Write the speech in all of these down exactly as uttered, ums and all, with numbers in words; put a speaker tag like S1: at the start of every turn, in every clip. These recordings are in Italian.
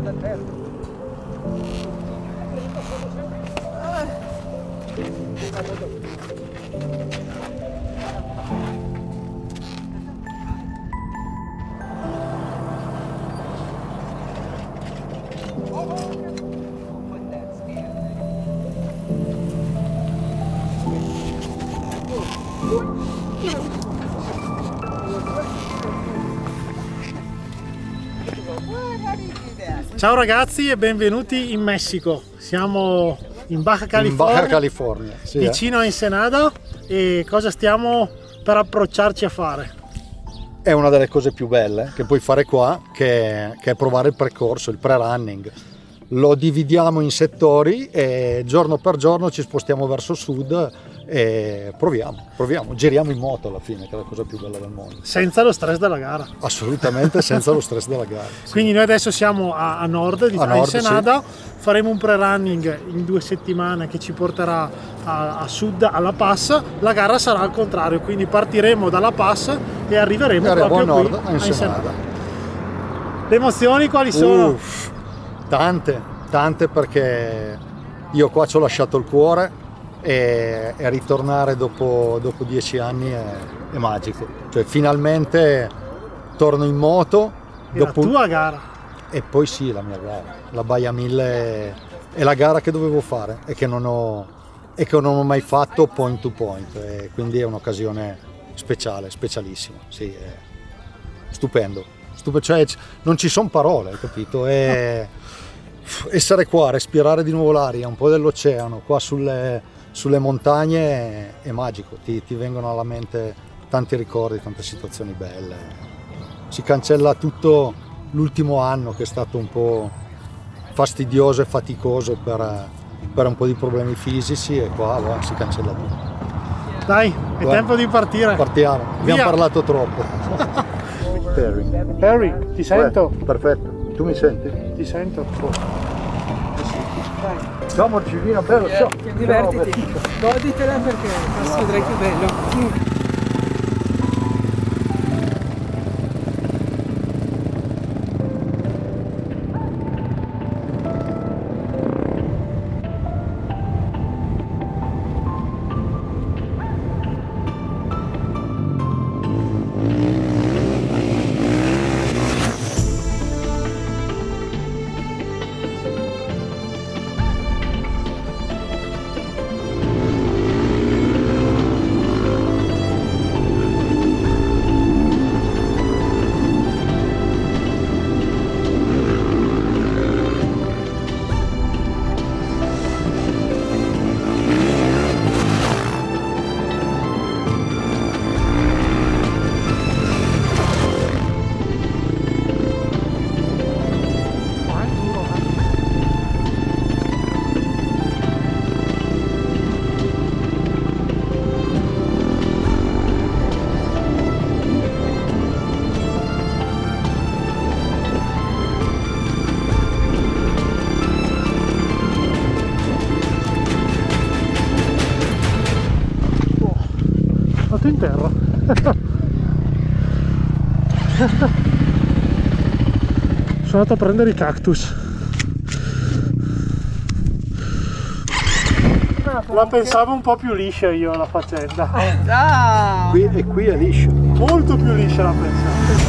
S1: Ciao ragazzi e benvenuti in Messico. Siamo in Baja California,
S2: in Baja California sì,
S1: vicino
S2: eh.
S1: a Ensenada. E cosa stiamo per approcciarci a fare?
S2: È una delle cose più belle che puoi fare qua, che, che è provare il percorso, il pre-running. Lo dividiamo in settori e giorno per giorno ci spostiamo verso sud e proviamo, proviamo, giriamo in moto alla fine, che è la cosa più bella del mondo.
S1: Senza lo stress della gara.
S2: Assolutamente senza lo stress della gara. Sì.
S1: Quindi noi adesso siamo a, a nord di a Ensenada, sì. Faremo un pre-running in due settimane che ci porterà a, a sud alla Pass. La gara sarà al contrario, quindi partiremo dalla Pass e arriveremo e proprio a nord, qui a Ensenada. Ensenada. Le emozioni quali sono?
S2: Uff, tante, tante, perché io qua ci ho lasciato il cuore. E, e ritornare dopo, dopo dieci anni è, è magico, cioè finalmente torno in moto.
S1: E
S2: dopo...
S1: la tua gara?
S2: E poi sì, la mia gara, la Baia mille è la gara che dovevo fare e che non ho, e che non ho mai fatto point to point, e quindi è un'occasione speciale, specialissima, sì, è stupendo, Stup cioè, non ci sono parole, capito? E... essere qua, respirare di nuovo l'aria, un po' dell'oceano, qua sulle sulle montagne è, è magico, ti, ti vengono alla mente tanti ricordi, tante situazioni belle. Si cancella tutto l'ultimo anno che è stato un po' fastidioso e faticoso per, per un po' di problemi fisici, e qua va, si cancella tutto.
S1: Dai, è Beh, tempo di partire.
S2: Partiamo, abbiamo
S1: Via.
S2: parlato troppo. Perry.
S1: Perry, ti sento?
S2: Beh, perfetto, tu mi senti?
S1: Ti sento. Oh.
S2: Ciao Morcellino, bello, ciao!
S3: Divertiti, goditela perché adesso vedrai che bello.
S1: In terra. Sono andato a prendere i cactus. La pensavo un po' più liscia io la faccenda.
S3: Ah.
S2: Qui, e qui è liscia.
S1: Molto più liscia la pensavo.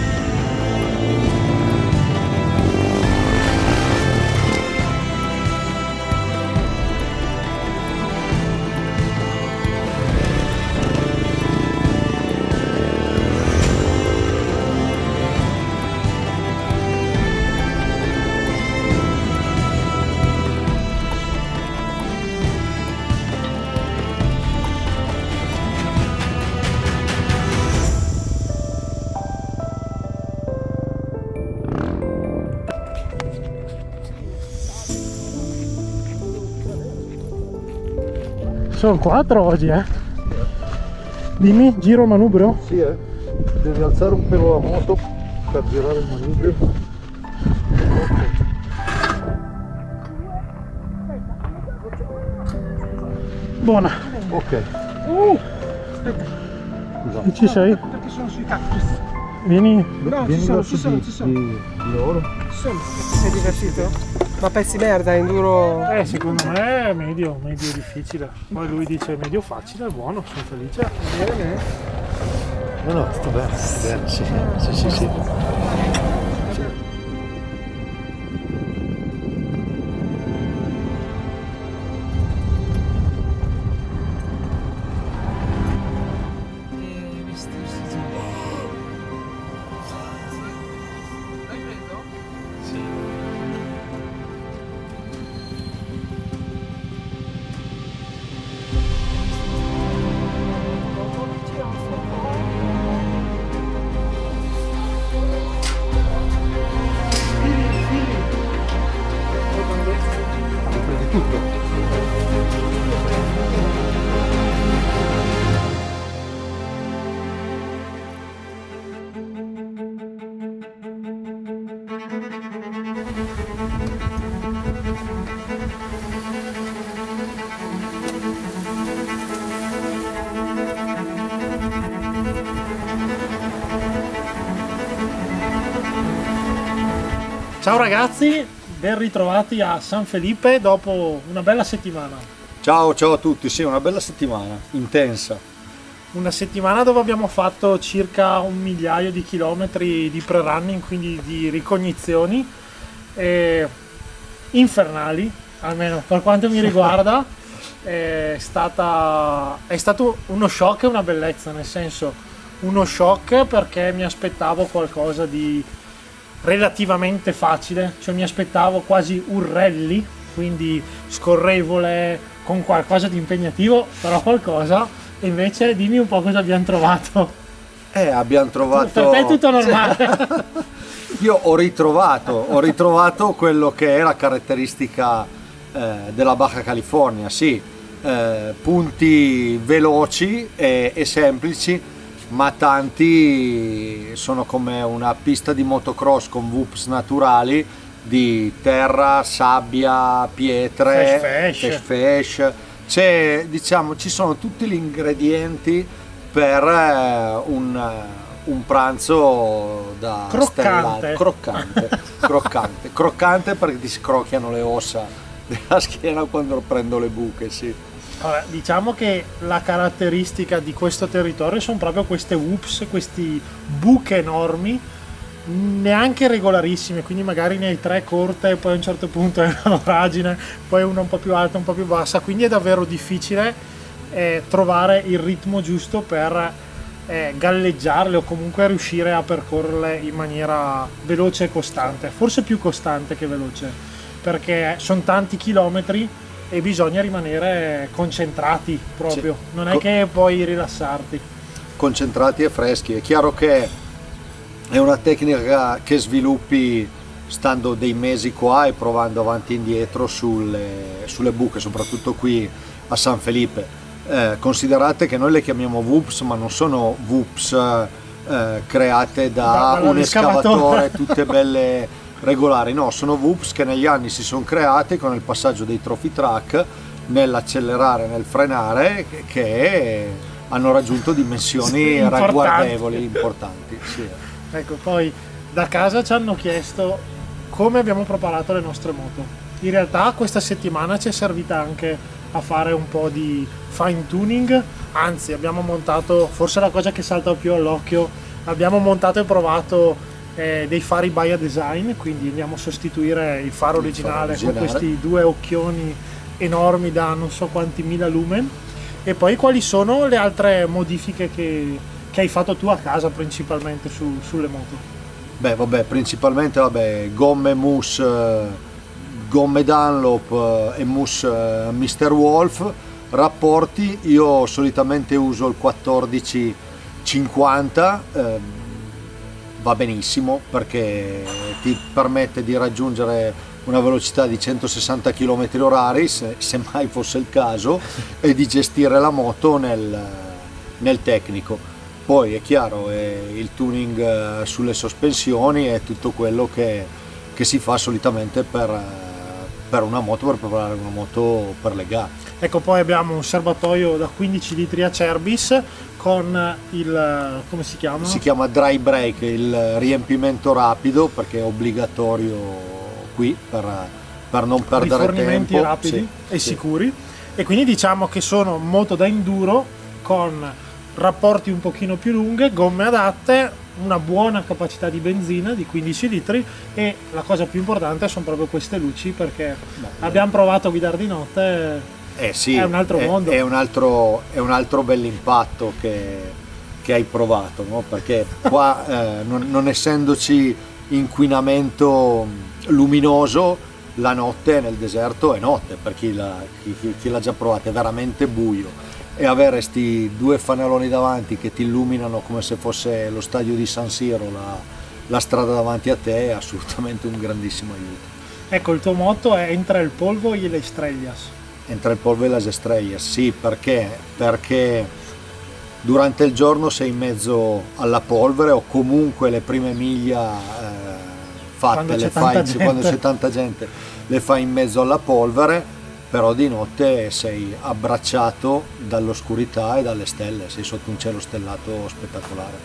S1: Sono quattro oggi, eh? Dimmi, giro il manubrio?
S2: Sì, eh. Devi alzare un pelo la moto per girare il manubrio.
S1: Buona.
S2: Ok.
S1: Uh.
S2: Scusate.
S1: Ci sei?
S3: Perché sono sui cactus.
S1: Vieni.
S3: No,
S2: Vieni
S3: ci sono,
S2: verso
S3: ci sono,
S2: di,
S3: ci sono.
S2: di, di loro.
S3: Ci sono. Ti sei divertito? Ma pezzi merda, enduro.
S1: Eh, secondo me è medio, medio difficile. Poi lui dice medio facile, è buono, sono felice.
S3: Bene.
S2: No, no, tutto bene, tutto bene, sì, sì, sì, sì.
S1: Ciao ragazzi, ben ritrovati a San Felipe dopo una bella settimana.
S2: Ciao, ciao a tutti, sì, una bella settimana, intensa.
S1: Una settimana dove abbiamo fatto circa un migliaio di chilometri di pre-running, quindi di ricognizioni eh, infernali, almeno per quanto mi riguarda. È, stata, è stato uno shock e una bellezza, nel senso uno shock perché mi aspettavo qualcosa di relativamente facile, cioè mi aspettavo quasi un rally, quindi scorrevole con qualcosa di impegnativo, però qualcosa, e invece dimmi un po' cosa abbiamo trovato.
S2: Eh, abbiamo trovato...
S1: Per te è tutto normale.
S2: Io ho ritrovato, ho ritrovato quello che è la caratteristica eh, della Baja California, sì, eh, punti veloci e, e semplici, ma tanti sono come una pista di motocross con V U P S naturali di terra, sabbia, pietre,
S1: Fesh,
S2: fesh. C'è, diciamo, ci sono tutti gli ingredienti per eh, un, un pranzo da
S1: croccante,
S2: stellato. croccante, croccante, croccante perché ti scrocchiano le ossa della schiena quando prendo le buche, sì.
S1: Allora, diciamo che la caratteristica di questo territorio sono proprio queste W U P S, questi buche enormi, neanche regolarissime, quindi magari ne hai tre corte, poi a un certo punto è una voragine, poi una un po' più alta, un po' più bassa, quindi è davvero difficile eh, trovare il ritmo giusto per eh, galleggiarle o comunque riuscire a percorrerle in maniera veloce e costante, forse più costante che veloce, perché sono tanti chilometri e bisogna rimanere concentrati proprio, sì. Non è che puoi rilassarti.
S2: Concentrati e freschi. È chiaro che è una tecnica che sviluppi stando dei mesi qua e provando avanti e indietro sulle, sulle buche, soprattutto qui a San Felipe. Eh, considerate che noi le chiamiamo V U P S, ma non sono V U P S eh, create da, da un escavatore, tutte belle regolari, no, sono V U P S che negli anni si sono create con il passaggio dei trophy track, nell'accelerare, nel frenare, che, che hanno raggiunto dimensioni
S1: sì,
S2: ragguardevoli, importanti. Sì.
S1: Ecco, poi da casa ci hanno chiesto come abbiamo preparato le nostre moto. In realtà questa settimana ci è servita anche a fare un po' di fine tuning, anzi abbiamo montato, forse la cosa che salta più all'occhio, abbiamo montato e provato Eh, dei fari Baia Design, quindi andiamo a sostituire il faro originale, il faro originale con questi due occhioni enormi da non so quanti mila lumen. E poi quali sono le altre modifiche che, che hai fatto tu a casa principalmente su, sulle moto?
S2: Beh, vabbè, principalmente vabbè, gomme mousse, gomme Dunlop e mousse mister Wolf. Rapporti, io solitamente uso il quattordici cinquanta, eh, va benissimo perché ti permette di raggiungere una velocità di centosessanta chilometri orari, se, se mai fosse il caso, e di gestire la moto nel, nel tecnico. Poi è chiaro, è il tuning sulle sospensioni è tutto quello che, che si fa solitamente per, per una moto, per preparare una moto per le gare.
S1: Ecco, poi abbiamo un serbatoio da quindici litri Acerbis con il, come si chiama?
S2: Si chiama dry break, il riempimento rapido, perché è obbligatorio qui per, per non perdere
S1: rifornimenti
S2: tempo.
S1: rapidi
S2: Sì,
S1: e
S2: sì.
S1: sicuri, e quindi diciamo che sono moto da enduro con rapporti un pochino più lunghe, gomme adatte, una buona capacità di benzina di quindici litri, e la cosa più importante sono proprio queste luci, perché
S2: Beh,
S1: abbiamo provato a guidare di notte,
S2: eh sì,
S1: è un altro
S2: è,
S1: mondo.
S2: È un altro, è un altro bell'impatto che, che hai provato, no? Perché qua eh, non, non essendoci inquinamento luminoso, la notte nel deserto è notte, per chi l'ha, chi, chi, chi l'ha già provato, è veramente buio. E avere sti due fanaloni davanti che ti illuminano come se fosse lo stadio di San Siro, la, la strada davanti a te, è assolutamente un grandissimo aiuto.
S1: Ecco, il tuo motto è Entre il polvo e le estrellas.
S2: Entre il polvo e le estrellas, sì, perché? Perché durante il giorno sei in mezzo alla polvere, o comunque le prime miglia eh, fatte
S1: Quando
S2: le
S1: c'è
S2: fai
S1: tanta gente.
S2: quando c'è tanta gente, le fai in mezzo alla polvere, però di notte sei abbracciato dall'oscurità e dalle stelle, sei sotto un cielo stellato spettacolare.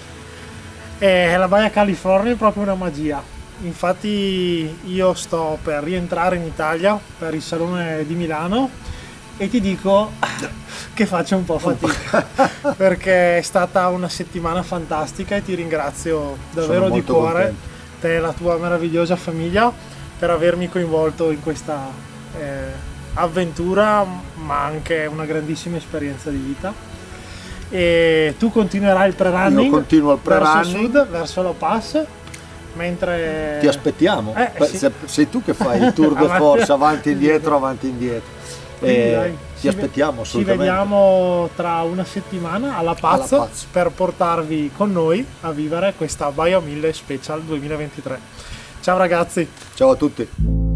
S1: E la Baia California è proprio una magia. Infatti io sto per rientrare in Italia per il Salone di Milano e ti dico che faccio un po' fatica perché è stata una settimana fantastica, e ti ringrazio davvero
S2: Sono
S1: di
S2: molto
S1: cuore,
S2: contento.
S1: te e la tua meravigliosa famiglia, per avermi coinvolto in questa eh, avventura, ma anche una grandissima esperienza di vita. E tu continuerai il pre-running.
S2: Io continuo il
S1: verso
S2: pre-running.
S1: sud, verso la Pass, mentre
S2: Ti aspettiamo,
S1: Eh,
S2: Beh,
S1: sì.
S2: se- sei tu che fai il tour de
S1: Avanti.
S2: force, avanti e indietro, avanti e indietro.
S1: Quindi,
S2: E
S1: dai,
S2: ti
S1: ci ve-
S2: aspettiamo
S1: Ci
S2: assolutamente.
S1: vediamo tra una settimana alla Paz,
S2: Alla Paz.
S1: per portarvi con noi a vivere questa Baia mille Special duemilaventitré. Ciao ragazzi!
S2: Ciao a tutti.